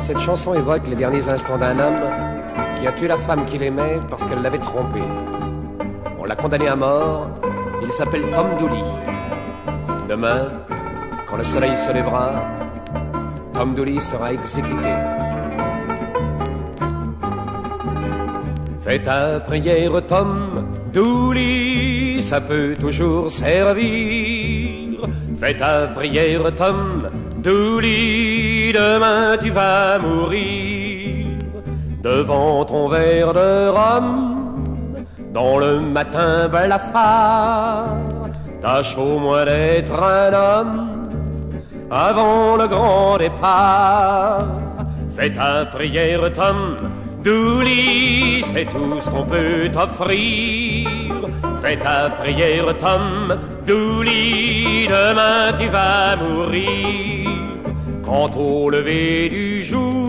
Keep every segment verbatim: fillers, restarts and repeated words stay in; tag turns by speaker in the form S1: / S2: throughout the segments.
S1: Cette chanson évoque les derniers instants d'un homme qui a tué la femme qu'il aimait parce qu'elle l'avait trompé. On l'a condamné à mort, il s'appelle Tom Dooley. Demain, quand le soleil se lèvera, Tom Dooley sera exécuté. Fais ta prière, Tom Dooley, ça peut toujours servir. Fais ta prière, Tom Dooley, demain tu vas mourir. Devant ton verre de rhum, dans le matin blafard, tâche au moins d'être un homme avant le grand départ. Fais ta prière, Tom Dooley, c'est tout ce qu'on peut t'offrir. Fais ta prière, Tom Dooley, demain tu vas mourir. Quand au lever du jour,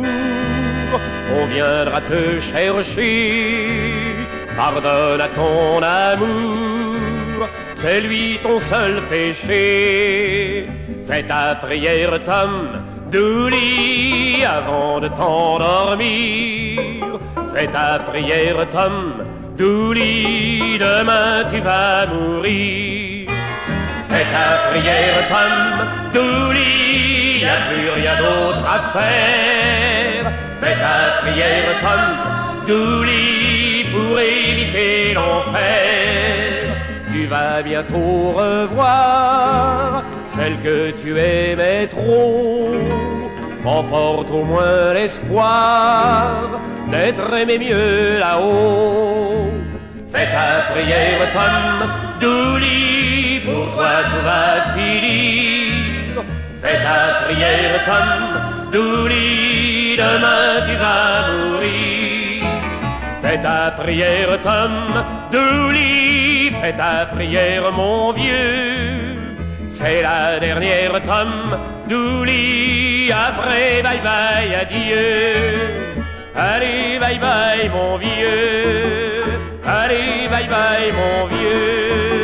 S1: on viendra te chercher, pardonne à ton amour, c'est lui ton seul péché. Fais ta prière, Tom Dooley, avant de t'endormir. Fais ta prière, Tom Dooley, demain tu vas mourir. Fais ta prière, Tom Dooley, y a plus rien d'autre à faire. Fais ta prière, Tom Dooley, pour éviter l'enfer. Tu vas bientôt revoir celle que tu aimais trop. Emporte au moins l'espoir d'être aimé mieux là-haut. Fais ta prière, Tom Dooley, pour toi tout va finir. Fais ta prière, Tom Dooley, demain tu vas mourir. Fais ta prière, Tom Dooley, fais ta prière, mon vieux. C'est la dernière, Tom Dooley, après bye bye, adieu. Allez, bye bye, mon vieux. Allez, bye bye, mon vieux.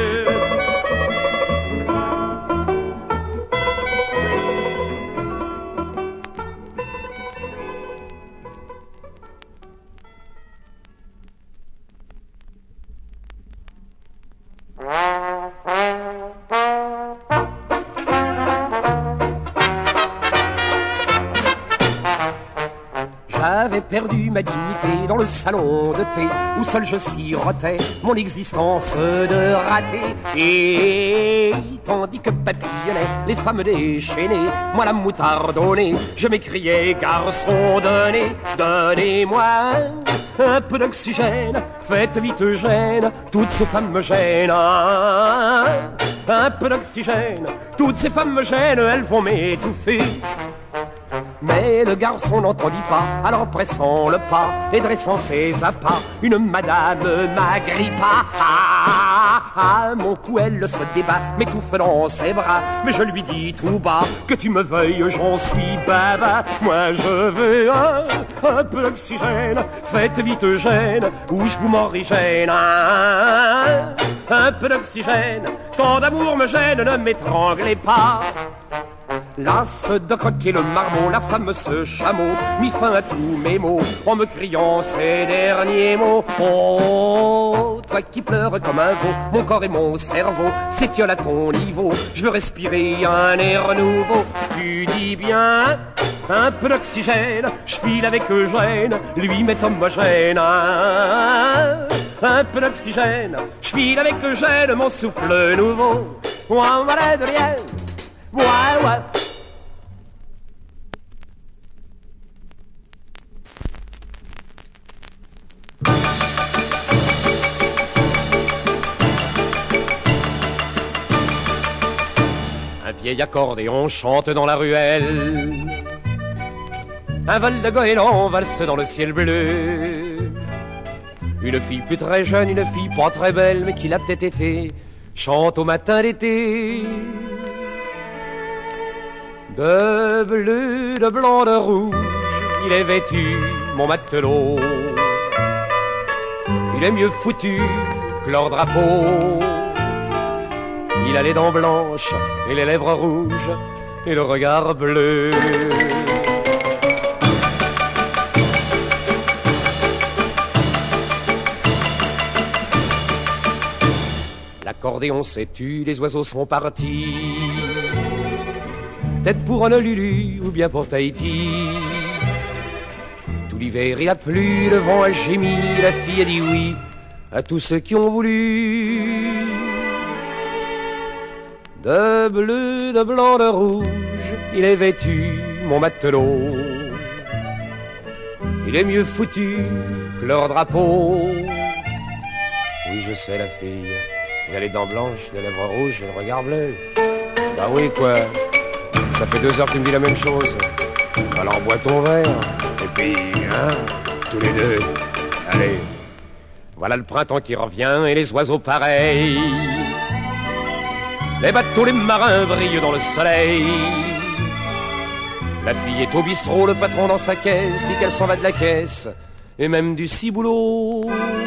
S2: J'avais perdu ma dignité dans le salon de thé où seul je sirotais mon existence de raté. Et tandis que papillonnaient les femmes déchaînées, moi la moutardonnée, je m'écriais: garçon, donnez, donnez-moi un peu d'oxygène, faites vite Eugène, toutes ces femmes me gênent. Un peu d'oxygène, toutes ces femmes me gênent, elles vont m'étouffer. Mais le garçon n'entendit pas, alors pressant le pas et dressant ses appâts, une madame m'agrippa. Ah, ah, mon cou elle se débat, m'étouffe dans ses bras, mais je lui dis tout bas: que tu me veuilles, j'en suis baba. Moi je veux un, un peu d'oxygène, faites vite Eugène, ou je vous m'origène. Un, un peu d'oxygène, tant d'amour me gêne, ne m'étranglez pas. Lasse de croquer le marmot, la femme ce chameau mit fin à tous mes mots en me criant ces derniers mots. Oh, toi qui pleures comme un veau, mon corps et mon cerveau s'étiolent à ton niveau. Je veux respirer un air nouveau. Tu dis bien un peu d'oxygène, je file avec Eugène, lui m'est homogène. Un, un peu d'oxygène, je file avec Eugène, mon souffle nouveau. Ouah, voilà de rien. Ouais, ouais.
S1: Un vieil accordéon chante dans la ruelle. Un vol de goéland valse dans le ciel bleu. Une fille plus très jeune, une fille pas très belle, mais qui l'a peut-être été, chante au matin d'été. De bleu, de blanc, de rouge, il est vêtu, mon matelot. Il est mieux foutu que leur drapeau. Il a les dents blanches et les lèvres rouges et le regard bleu. L'accordéon s'est tu, les oiseaux sont partis. Peut-être pour Honolulu ou bien pour Tahiti. Tout l'hiver il a plu, le vent a gémi, la fille a dit oui à tous ceux qui ont voulu. De bleu, de blanc, de rouge, il est vêtu, mon matelot. Il est mieux foutu que leur drapeau. Oui, je sais, la fille, il a les dents blanches, les lèvres rouges et le regard bleu. Bah oui, quoi, ça fait deux heures que tu me dis la même chose. Alors bois ton verre, et puis, hein, tous les deux, allez. Voilà le printemps qui revient et les oiseaux pareils. Les bateaux, les marins brillent dans le soleil. La fille est au bistrot, le patron dans sa caisse dit qu'elle s'en va de la caisse et même du ciboulot.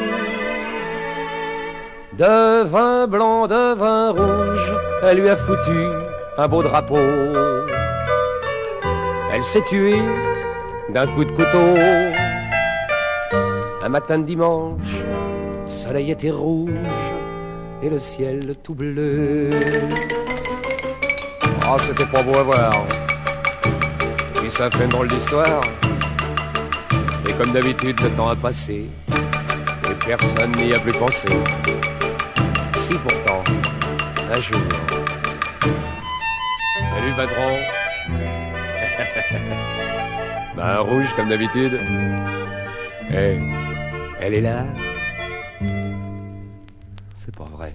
S1: De vin blanc, de vin rouge, elle lui a foutu un beau drapeau. Elle s'est tuée d'un coup de couteau. Un matin de dimanche, le soleil était rouge et le ciel tout bleu. Oh, c'était pas beau à voir. Et ça fait une drôle d'histoire. Et comme d'habitude, le temps a passé et personne n'y a plus pensé. Si pourtant, un jour... Salut patron. Ben rouge comme d'habitude. Eh, elle est là. C'est pas vrai.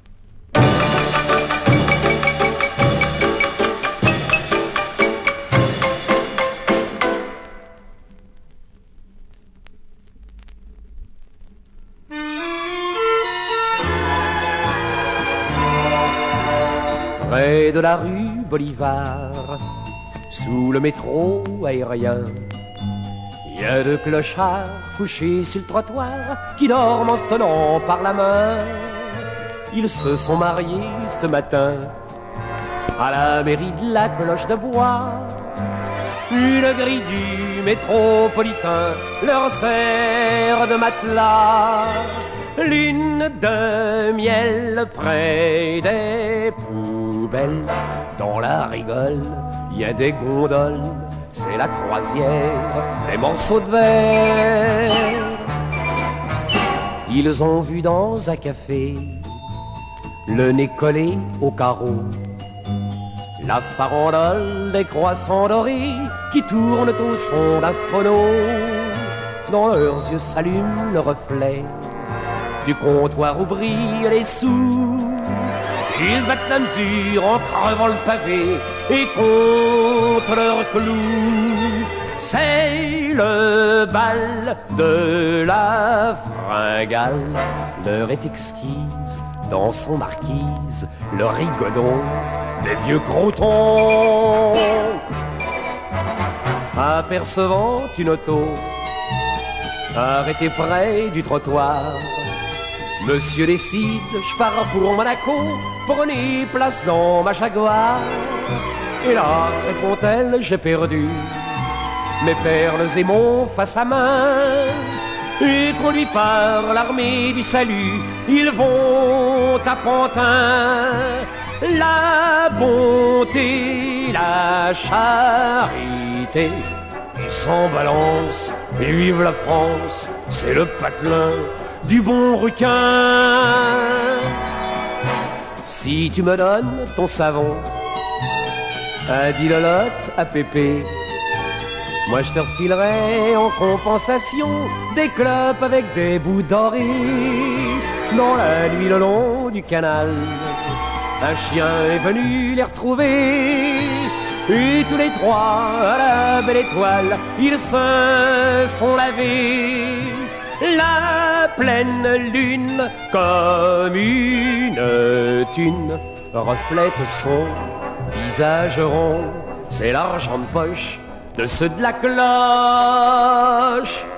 S1: Près de la rue Bolivar, sous le métro aérien, il y a deux clochards couchés sur le trottoir qui dorment en se tenant par la main. Ils se sont mariés ce matin à la mairie de la Cloche de Bois. Une grille du métropolitain leur sert de matelas. Lune de miel près des poubelles. Dans la rigole, il y a des gondoles. C'est la croisière des morceaux de verre. Ils ont vu dans un café le nez collé au carreau la farandole des croissants dorés qui tournent au son d'un phono. Dans leurs yeux s'allume le reflet du comptoir où brillent les sous. Ils battent la mesure en crevant le pavé et comptent leurs clous. C'est le bal de la fringale. L'heure est exquise dans son marquise, le rigodon des vieux croutons. Apercevant une auto arrêtée près du trottoir, monsieur décide, je pars pour Monaco, prenez place dans ma Jaguar. Hélas, répond-elle, j'ai perdu mes perles et mon face à main. Et conduits par l'armée du salut, ils vont à Pantin. La bonté, la charité, ils s'en balancent et vive la France, c'est le patelin du bon requin. Si tu me donnes ton savon, un dilolote à Pépé, moi je te refilerai en compensation des clopes avec des bouts dorés. Dans la nuit le long du canal, un chien est venu les retrouver. Et tous les trois à la belle étoile, ils se sont lavés. La pleine lune, comme une thune, reflète son visage rond. C'est l'argent de poche de ceux de la cloche.